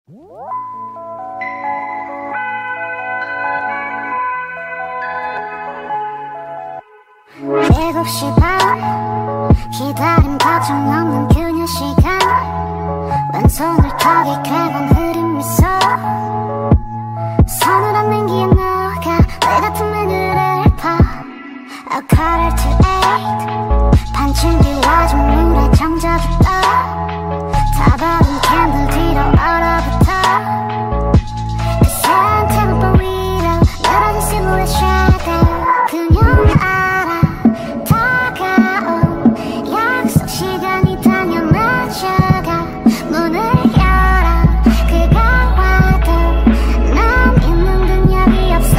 7시 반 기다림 걱정 없는 그녀 시간 왼손을 턱에 꿰건 흐린 미소 서늘한 냉기에 녹아 내 같은 맨을 파 A quarter to 8 반쯤 길어진 물에 정적이 떠 타버린 캔들 뒤로 얼어붙어 그 새한 테이블 위로 늘어진 실루엣 shadow 그녀는 알아 다가온 약속 시간이 당연해져가 문을 열어 그가 와도 난 있는 능력이 없어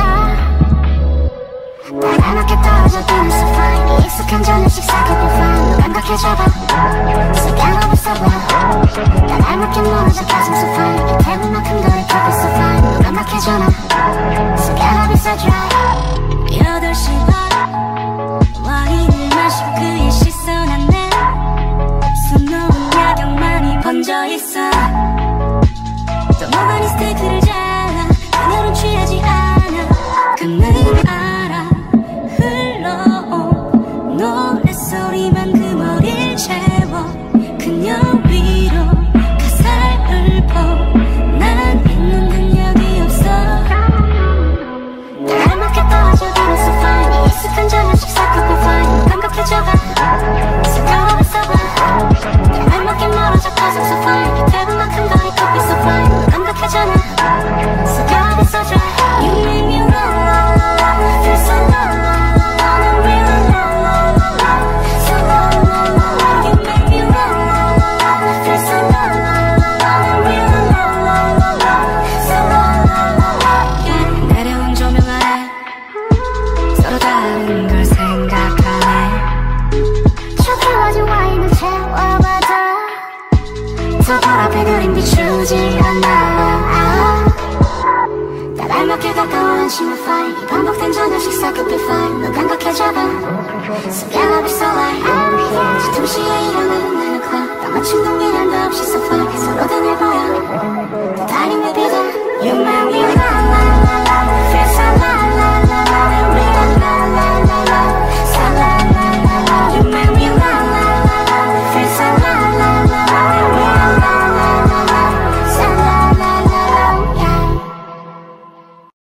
날 알맞게 떨어져드는 so fine 익숙한 저녁 식사 could be fine 너 감각해져봐 시간 없어 보여 날 알맞게 멀어져 가슴 so fine 이 테이블만큼 거리 could be so fine 너 감각해져라 시간 없어 dry 8시 반 와인을 마신 그의 시선 안에 수놓은 야경만이 번져있어 또 먹어니 스테이크를 잘라 그녀는 취하지 않아 그는 알아 흘러온 노랫소리만 그 머리를 채워 그녀 위로 가사를 읊어 난 있는 능력이 없어 날 알맞게 떨어져가는 so fine 익숙한 저녁 식사 could be fine 감각해져가 시간 없어 봐 날 알맞게 멀어져 가슴 so fine 이 테이블만큼 거리 could be so fine 감각해져나 시간 없어 dry You make me roll feel so low I'm really low so low You make me roll feel so low I'm really low so low 내려온 조명 아래 서로 다른 걸 생각하네 초기화진 와인을 채워봐도 더 보랏빛 그림 비추지 않아 날 알맞게 가까운 심한 fine 이 반복된 저녁 식사 could be fine 너 감각해져봐 시간 없이 so light 뒤통수에 일어나는 9 o'clock 딱 맞춘 동일함도 없이 so fine 서로 다를 보여